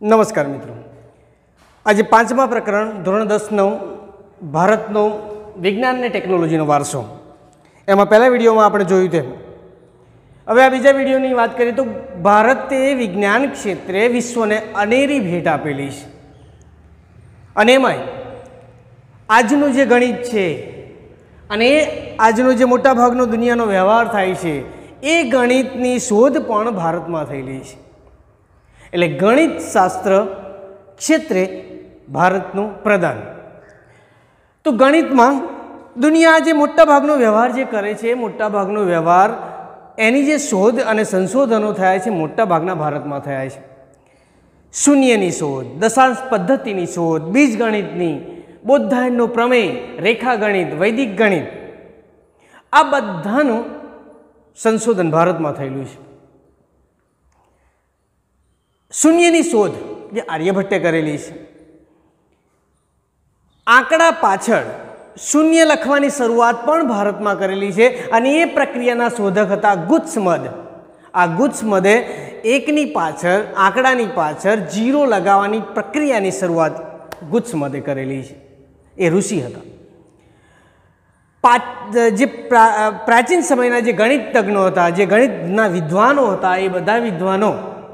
नमस्कार मित्रों, आज पांचमा प्रकरण धोरण 10 भारतनो विज्ञान ने टेक्नोलॉजी वारसो एम पहला विडियो में आपणे जोयुं तेम हवे आ बीजा विडियोनी वात करीए तो भारते विज्ञान क्षेत्रे विश्वने अनेरी भेट आपेली छे अने एमांय आजनुं जे गणित छे अने आजनो जे मोटा भागनो दुनियानो व्यवहार थाय छे ए गणितनी शोध पण भारतमां थयेली छे। एटले गणित शास्त्र क्षेत्रे भारतનું प्रदान। तो गणित में दुनिया जे मोटा भागनो व्यवहार जे करे छे मोटा भागनो व्यवहार एनी जे शोध अने संशोधनों थया छे मोटा भागना भारत में थया छे। शून्यनी शोध, दशांश पद्धतिनी शोध, बीजगणितनी, बोधायनનો प्रमेय, रेखागणित, वैदिक गणित आ बधानुं संशोधन भारत में थयेलुं छे। शून्यनी शोध जे आर्यभट्टे करेली छे। आंकड़ा पाछळ शून्य लखवानी शरूआत पण भारत में करेली छे अने ए प्रक्रियाना शोधक हता गुत्समद। आ गुत्समदे एकनी पाछळ आंकड़ानी पाछळ जीरो लगावानी प्रक्रियानी शरूआत गुत्समदे करेली छे। ए ऋषि हता। जे प्राचीन समयना जे गणित तज्ञो हता, जे गणितना विद्वानो हता, ए बधा विद्वानो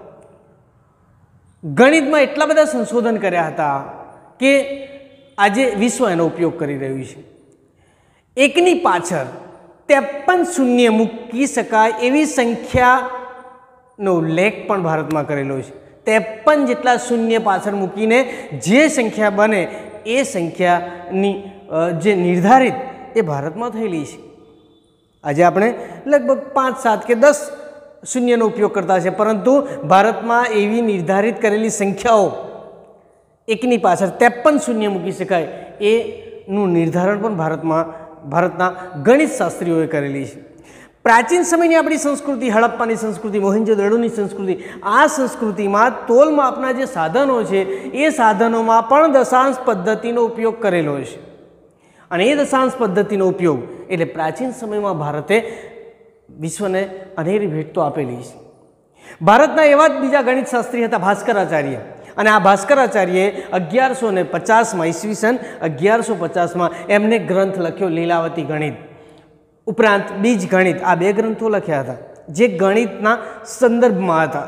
गणित में एटला बधा संशोधन कर्या हता के आजे विश्व एनो उपयोग करी रह्युं छे। एकनी पाछळ 53 शून्य मूकी शकाय एवी संख्यानो उल्लेख पण भारत में करेलो छे। 53 जेटला शून्य पाछळ मूकीने जे संख्या बने ए संख्यानी जे निर्धारित ए भारत में थयेली छे। आज आपणे लगभग 5, 7 के 10 शून्यनो उपयोग करता है, परंतु भारत में एवी निर्धारित करेली संख्याओं एकनी पाछळ 53 शून्य मूकी शकाय एनुं निर्धारण पण भारतना गणित शास्त्रीओए करेली छे। प्राचीन समयनी आपणी संस्कृति, हड़प्पानी संस्कृति, मोहेंजोदड़ोनी संस्कृति, आ संस्कृति में तोल मापना जे साधनों छे ए साधनों में पण दशांश पद्धतिनो उपयोग करेलो छे। अने ए दशांश पद्धतिनो उपयोग एटले प्राचीन समय में भारते विश्वने अनेरी भेट तो आपेली छे। भारतना एवा ज बीजा गणित शास्त्री हता भास्कराचार्य। अने आ भास्कराचार्ये 1150 में ईस्वीसन 1150 में एमने ग्रंथ लख्यो लीलावती गणित, उपरांत बीज गणित। आ बे ग्रंथो लख्या हता जे गणितना संदर्भमां हता।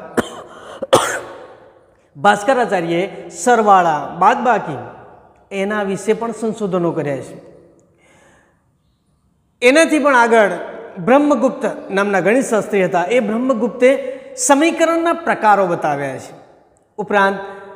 भास्कराचार्ये सरवाळा, बादबाकी एना विषे पण संशोधनो कर्या छे। एनाथी पण आगळ ब्रह्मगुप्त नामना गणित शास्त्री हता। ए ब्रह्मगुप्ते समीकरणना प्रकारो बताव्या छे। उपरांत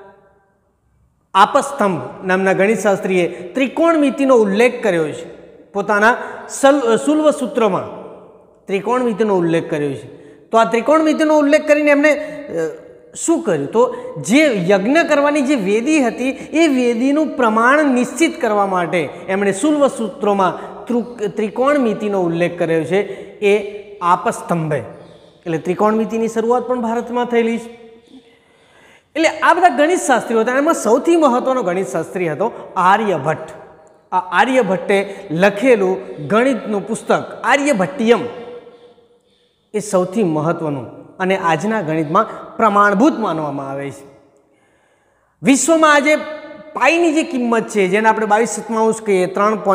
आपस्तंभ नामना गणित शास्त्रीए त्रिकोणमितिनो उल्लेख कर्यो छे। पोताना सुलभ सूत्रोमां त्रिकोणमितिनो उल्लेख कर्यो छे। तो आ त्रिकोणमितिनो उल्लेख करीने एमणे शुं कर्युं तो जे यज्ञ करवानी जे वेदी हती ए वेदीनुं प्रमाण निश्चित करवा माटे एमणे सुलभ सूत्रोमां त्रिकोणमितिनो उल्लेख कर्यो छे। ए आपस्तंभे एटले त्रिकोणमितिनी शरूआत पण भारतमां थयेली छे। एटले आ बधा गणित शास्त्रीओ हता। एमां सौथी महत्वनो गणित शास्त्री हतो आर्यभट्ट। आ आर्यभट्टे लखेलुं गणितनुं पुस्तक आर्यभट्टियम ए सौथी महत्वनुं अने आजना गणितमां प्रमाणभूत मानवामां आवे छे। विश्वमां आजे पाईनी जे किंमत छे जेने आपणे 22/7 कहीए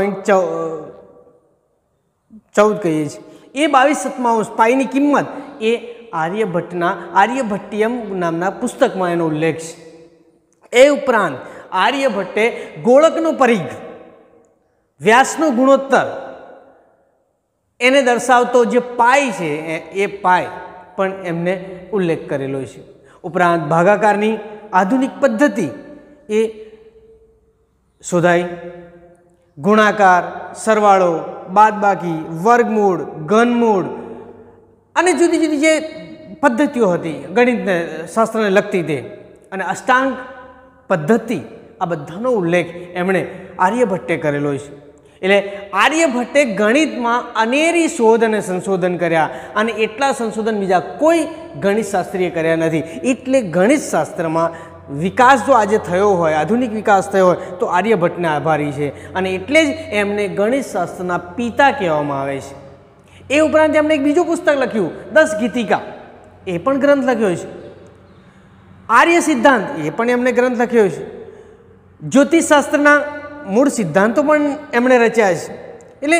3.14 कहीए छे ए 22/7 पाईनी किंमत ए आर्यभट्टना आर्यभट्टियम नामना पुस्तकमां एनो उल्लेख छे। ए उपरांत आर्यभट्टे गोळकनो परिघ, व्यासनो गुणोत्तर एने दर्शावतो जे पाई छे ए पाई पण एमने उल्लेख करेलो छे। उपरांत भागाकारनी आधुनिक पद्धति ए शोधाई। गुणाकार, सरवाळो, बादबाकी, वर्गमूळ, घनमूळ अने जुदी जुदी जे पद्धतिओ हती गणित शास्त्रने लगती ते अने अष्टांग पद्धति आ बधानो उल्लेख एमणे आर्यभट्टे करेलो छे। एटले आर्यभट्टे गणित में अनेरी शोध अने संशोधन कर्या अने एटला संशोधन बीजा कोई गणित शास्त्रीए कर्या नथी। एटले गणित शास्त्र में विकास जो आज थयो होय, आधुनिक विकास थयो होय तो आर्यभट्टने आभारी छे अने एटले ज एमने गणित शास्त्रना पिता कहेवामां आवे छे। ए उपरांत एमणे एक बीजुं पुस्तक लख्युं 10 गीतिका, ए पण ग्रंथ लख्यो छे। આર્ય સિદ્ધાંત એ પણ એમણે ગ્રંથ લખ્યો છે. જ્યોતિષશાસ્ત્રના મૂળ સિદ્ધાંતો પણ એમણે રચ્યા છે. એટલે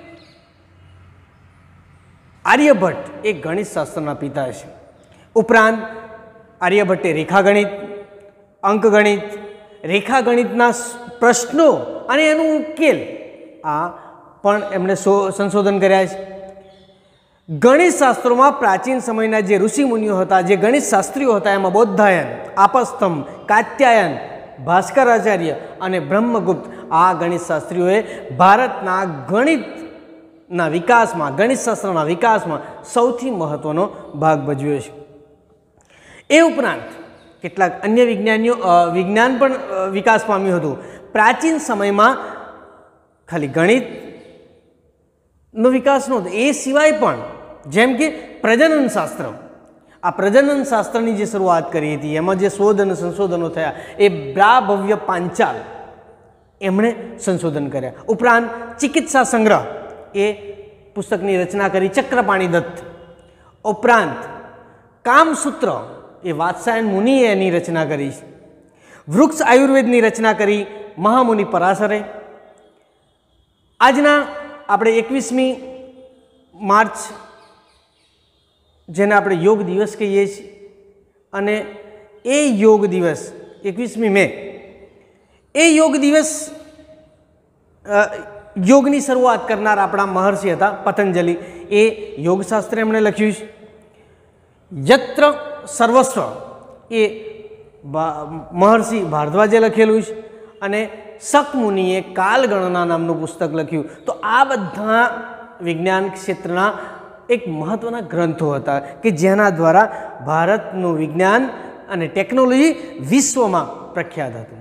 આર્યભટ્ટ એ ગણિત શાસ્ત્રના પિતા છે. ઉપરાંત આર્યભટ્ટે રેખાગણિત, અંકગણિત, રેખાગણિતના પ્રશ્નો અને એનું ઉકેલ આ પણ એમણે સંશોધન કર્યા છે. ગણિત શાસ્ત્રોમાં પ્રાચીન સમયના જે ઋષિમુનિઓ હતા, જે ગણિત શાસ્ત્રીઓ હતા, એમાં બૌદ્ધાયન, આપસ્તંભ, કાત્યાયન, ભાસ્કરાચાર્ય અને બ્રહ્મગુપ્ત આ ગણિત શાસ્ત્રીઓએ ભારતના ગણિતના વિકાસમાં, ગણિત શાસ્ત્રના વિકાસમાં સૌથી મહત્વનો ભાગ ભજવ્યો છે. એ ઉપરાંત કેટલાક અન્ય વિજ્ઞાન પણ વિકાસ પામ્યું હતું. પ્રાચીન સમયમાં ખાલી ગણિતનો વિકાસ નહોતો, એ સિવાય પણ જેમ કે પ્રજનન શાસ્ત્ર, આ પ્રજનન શાસ્ત્રની જે શરૂઆત કરી હતી, એમાં જે શોધ અને સંશોધનો થયા એ બ્રાભવ્ય પાંચાલ એમણે સંશોધન કર્યા. ઉપરાંત ચિકિત્સા સંગ્રહ એ પુસ્તકની રચના કરી ચક્રપાણી દત્ત. ઉપરાંત કામસૂત્ર એ વાત્સાયન મુનિએ એની રચના કરી. વૃક્ષ આયુર્વેદની રચના કરી મહામુનિ પરાશરે. આજના આપણે 21મી માર્ચ, જેને આપણે યોગ દિવસ કહીએ છીએ, અને એ યોગ દિવસ 21મી મે, એ યોગ દિવસ યોગની શરૂઆત કરનાર આપણા મહર્ષિ હતા પતંજલિ. એ યોગશાસ્ત્ર એમણે લખ્યું છે. યત્ર સર્વસ્વ એ મહર્ષિ ભારદ્વાજે લખેલું છે. અને શકમુનિએ કાલગણના નામનું પુસ્તક લખ્યું. તો આ બધા વિજ્ઞાન ક્ષેત્રના એક મહત્વના ગ્રંથો હતા કે જેના દ્વારા ભારતનું વિજ્ઞાન અને ટેકનોલોજી વિશ્વમાં પ્રખ્યાત હતું.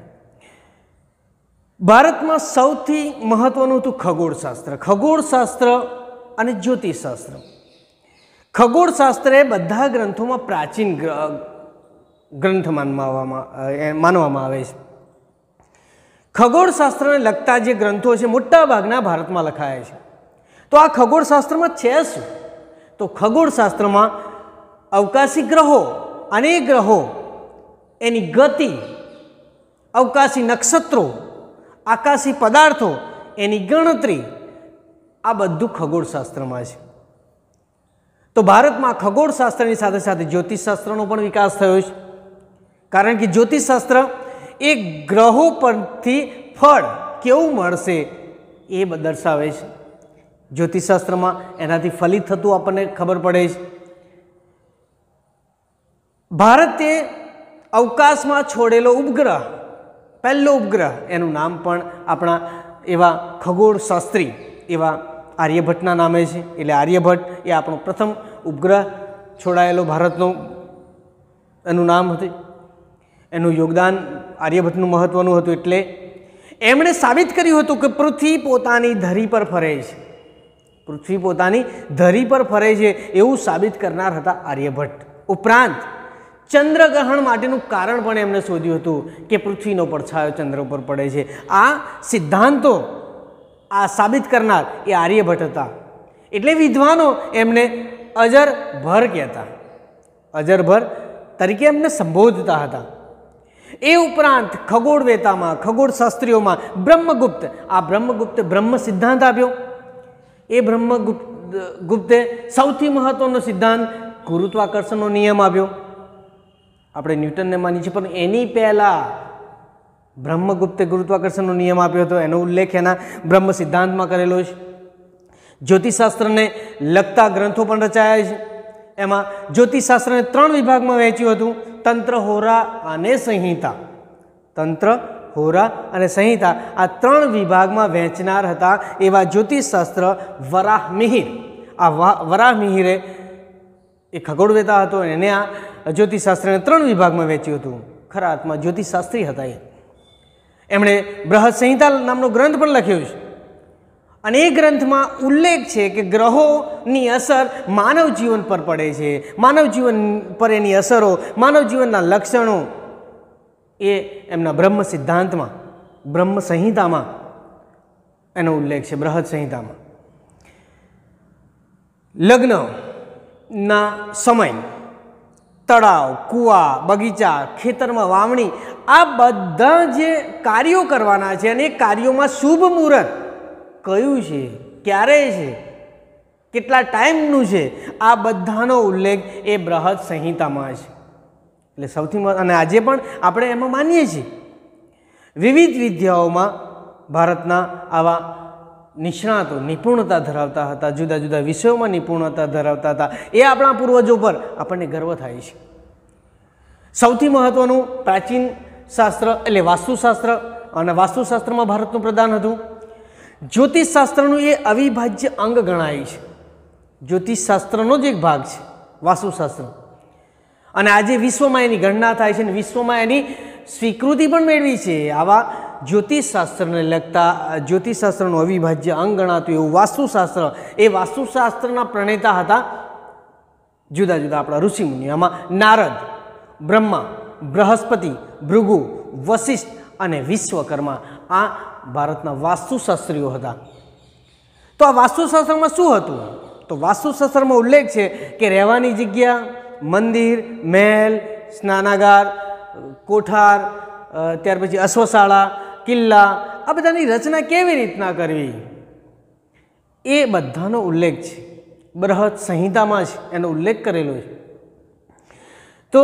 ભારતમાં સૌથી મહત્વનું હતું ખગોળશાસ્ત્ર. ખગોળશાસ્ત્ર અને જ્યોતિષશાસ્ત્ર. ખગોળશાસ્ત્ર એ બધા ગ્રંથોમાં પ્રાચીન ગ્રંથ માનવામાં આવે છે. ખગોળશાસ્ત્રને લગતા જે ગ્રંથો છે મોટા ભાગના ભારતમાં લખાયા છે. તો આ ખગોળશાસ્ત્રમાં છે શું? તો ખગોળશાસ્ત્રમાં અવકાશી ગ્રહો, અનેક ગ્રહો, એની ગતિ, અવકાશી નક્ષત્રો, આકાશી પદાર્થો, એની ગણતરી, આ બધું ખગોળશાસ્ત્રમાં છે. તો ભારતમાં ખગોળશાસ્ત્રની સાથે સાથે જ્યોતિષશાસ્ત્રનો પણ વિકાસ થયો છે. કારણ કે જ્યોતિષશાસ્ત્ર એ ગ્રહો પરથી ફળ કેવું મળશે એ દર્શાવે છે. જ્યોતિષશાસ્ત્રમાં એનાથી ફલિત થતું આપણને ખબર પડે છે. ભારતે અવકાશમાં છોડેલો ઉપગ્રહ, પહેલો ઉપગ્રહ, એનું નામ પણ આપણા એવા ખગોળશાસ્ત્રી એવા આર્યભટ્ટના નામે છે. એટલે આર્યભટ્ટ એ આપણો પ્રથમ ઉપગ્રહ છોડાયેલો ભારતનો એનું નામ હતું. એનું યોગદાન આર્યભટ્ટનું મહત્વનું હતું. એટલે એમણે સાબિત કર્યું હતું કે પૃથ્વી પોતાની ધરી પર ફરે છે. પૃથ્વી પોતાની ધરી પર ફરે છે એવું સાબિત કરનાર હતા આર્યભટ્ટ. ઉપરાંત ચંદ્રગ્રહણ માટેનું કારણ પણ એમણે શોધ્યું હતું કે પૃથ્વીનો પડછાયો ચંદ્ર ઉપર પડે છે. આ સિદ્ધાંતો આ સાબિત કરનાર એ આર્યભટ્ટ હતા. એટલે વિદ્વાનો એમને અજરભર કહેતા, અજરભર તરીકે એમને સંબોધતા હતા. એ ઉપરાંત ખગોળવેતામાં, ખગોળશાસ્ત્રીઓમાં બ્રહ્મગુપ્ત, આ બ્રહ્મગુપ્તે બ્રહ્મ સિદ્ધાંત આપ્યો. એ બ્રહ્મગુપ્તે સૌથી મહત્વનો સિદ્ધાંત ગુરુત્વાકર્ષણનો નિયમ આપ્યો. આપણે ન્યૂટનને માની છીએ, પણ એની પહેલાં બ્રહ્મગુપ્તે ગુરુત્વાકર્ષણનો નિયમ આપ્યો હતો. એનો ઉલ્લેખ એના બ્રહ્મ સિદ્ધાંતમાં કરેલો છે. જ્યોતિષશાસ્ત્રને લગતા ગ્રંથો પણ રચાયા છે. એમાં જ્યોતિષશાસ્ત્રને 3 વિભાગમાં વહેંચ્યું હતું: તંત્ર, હોરા અને સંહિતા. તંત્ર, હોરા અને સંહિતા, આ 3 વિભાગમાં વહેંચનાર હતા એવા જ્યોતિષશાસ્ત્ર વરાહમિહિર. આ વરાહમિહિરે એ ખગોળવેતા હતો. એને આ જ્યોતિષશાસ્ત્રને 3 વિભાગમાં વહેંચ્યું હતું. ખરા અર્થમાં જ્યોતિષશાસ્ત્રી હતા એ. એમણે બૃહદ સંહિતા નામનો ગ્રંથ પણ લખ્યો છે. અને એ ગ્રંથમાં ઉલ્લેખ છે કે ગ્રહોની અસર માનવ જીવન પર પડે છે. માનવ જીવન પર એની અસરો, માનવ જીવનના લક્ષણો એ એમના બ્રહ્મ સિદ્ધાંતમાં, બ્રહ્મ સંહિતામાં એનો ઉલ્લેખ છે. બૃહદ સંહિતામાં લગ્નના સમય તળાવ, કૂવા, બગીચા, ખેતરમાં વાવણી, આ બધા જે કાર્યો કરવાના છે અને એ કાર્યોમાં શુભ મુહૂર્ત કયું છે, ક્યારે છે, કેટલા ટાઈમનું છે, આ બધાનો ઉલ્લેખ એ બૃહદ સંહિતામાં છે. એટલે સૌથી અને આજે પણ આપણે એમાં માનીએ છીએ. વિવિધ વિદ્યાઓમાં ભારતના આવા નિષ્ણાતો નિપુણતા ધરાવતા હતા, જુદા જુદા વિષયોમાં નિપુણતા ધરાવતા હતા. એ આપણા પૂર્વજો પર આપણને ગર્વ થાય છે. સૌથી મહત્ત્વનું પ્રાચીન શાસ્ત્ર એટલે વાસ્તુશાસ્ત્ર, અને વાસ્તુશાસ્ત્રમાં ભારતનું પ્રદાન હતું. જ્યોતિષશાસ્ત્રનું એ અવિભાજ્ય અંગ ગણાય છે. જ્યોતિષશાસ્ત્રનો જ એક ભાગ છે વાસ્તુશાસ્ત્ર, અને આજે વિશ્વમાં એની ગણના થાય છે અને વિશ્વમાં એની સ્વીકૃતિ પણ મેળવી છે. આવા જ્યોતિષશાસ્ત્રને લગતા જ્યોતિષશાસ્ત્રનું અવિભાજ્ય અંગ ગણાતું એવું વાસ્તુશાસ્ત્ર, એ વાસ્તુશાસ્ત્રના પ્રણેતા હતા જુદા જુદા આપણા ઋષિમુનિ. આમાં નારદ, બ્રહ્મા, બૃહસ્પતિ, ભૃગુ, વશિષ્ઠ અને વિશ્વકર્મા આ ભારતના વાસ્તુશાસ્ત્રીઓ હતા. તો આ વાસ્તુશાસ્ત્રમાં શું હતું? તો વાસ્તુશાસ્ત્રમાં ઉલ્લેખ છે કે રહેવાની જગ્યા, મંદિર, મહેલ, સ્નાનાગાર, કોઠાર, ત્યાર પછી અશ્વશાળા, કિલ્લા, આ બધાની રચના કેવી રીતના કરવી એ બધાનો ઉલ્લેખ છે. બૃહદ સંહિતામાં છે, એનો ઉલ્લેખ કરેલો છે. તો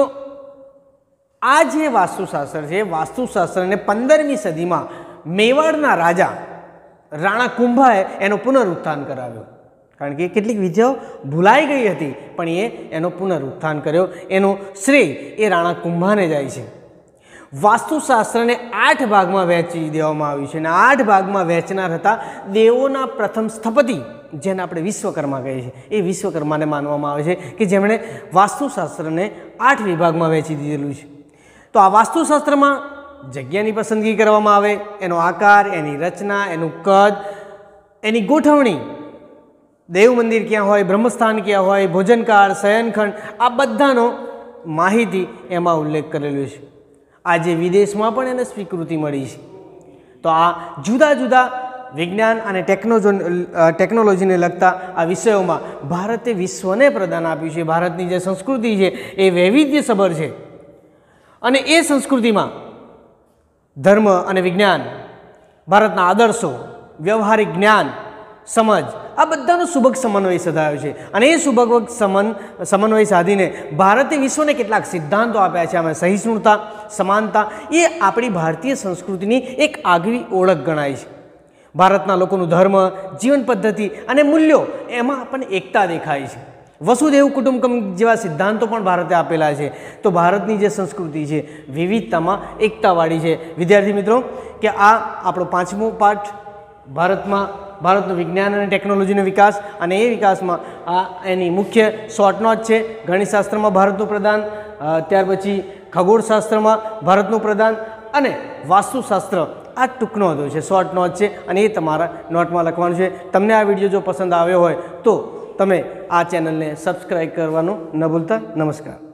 આ જે વાસ્તુશાસ્ત્ર છે, વાસ્તુશાસ્ત્રને 15મી સદીમાં મેવાડના રાજા રાણા કુંભાએ એનો પુનરુત્થાન કરાવ્યો. કારણ કે કેટલીક વિદ્યાઓ ભૂલાઈ ગઈ હતી, પણ એનો પુનરુત્થાન કર્યો. એનો શ્રેય એ રાણા કુંભાને જાય છે. વાસ્તુશાસ્ત્રને 8 ભાગમાં વહેંચી દેવામાં આવ્યું છે, અને 8 ભાગમાં વહેંચનાર હતા દેવોના પ્રથમ સ્થપતિ, જેને આપણે વિશ્વકર્મા કહીએ છીએ. એ વિશ્વકર્માને માનવામાં આવે છે કે જેમણે વાસ્તુશાસ્ત્રને 8 વિભાગમાં વહેંચી દીધેલું છે. તો આ વાસ્તુશાસ્ત્રમાં જગ્યાની પસંદગી કરવામાં આવે, એનો આકાર, એની રચના, એનું કદ, એની ગોઠવણી, દેવ મંદિર ક્યાં હોય, બ્રહ્મસ્થાન ક્યાં હોય, ભોજનકાળ, શયનખંડ, આ બધાનો માહિતી એમાં ઉલ્લેખ કરેલો છે. આજે વિદેશમાં પણ એને સ્વીકૃતિ મળી છે. તો આ જુદા જુદા વિજ્ઞાન અને ટેકનોલોજીને લગતા આ વિષયોમાં ભારતે વિશ્વને પ્રદાન આપ્યું છે. ભારતની જે સંસ્કૃતિ છે એ વૈવિધ્યસભર છે, અને એ સંસ્કૃતિમાં ધર્મ અને વિજ્ઞાન, ભારતના આદર્શો, વ્યવહારિક જ્ઞાન, સમજ, આ બધાનો સુભગ સમન્વય સાધાયો છે. અને એ સુભગ સમન્વય સાધીને ભારતે વિશ્વને કેટલાક સિદ્ધાંતો આપ્યા છે. આમાં સહિષ્ણુતા, સમાનતા એ આપણી ભારતીય સંસ્કૃતિની એક આગવી ઓળખ ગણાય છે. ભારતના લોકોનું ધર્મ, જીવન પદ્ધતિ અને મૂલ્યો, એમાં આપણને એકતા દેખાય છે. વસુધૈવ કુટુંબકમ જેવા સિદ્ધાંતો પણ ભારતે આપેલા છે. તો ભારતની જે સંસ્કૃતિ છે વિવિધતામાં એકતાવાળી છે. વિદ્યાર્થી મિત્રો, કે આ આપણો 5મો પાઠ ભારતનું વિજ્ઞાન અને ટેકનોલોજીનો વિકાસ, અને એ વિકાસમાં આ એની મુખ્ય શોર્ટ નોટ છે. ગણિતશાસ્ત્રમાં ભારતનું પ્રદાન, ત્યાર પછી ખગોળશાસ્ત્રમાં ભારતનું પ્રદાન, અને વાસ્તુશાસ્ત્ર આ ટૂંક નોંધો છે, શોર્ટ નોટ છે, અને એ તમારા નોટમાં લખવાનું છે. તમને આ વિડીયો જો પસંદ આવ્યો હોય તો તમે આ ચેનલને સબસ્ક્રાઈબ કરવાનું ન ભૂલતા. નમસ્કાર.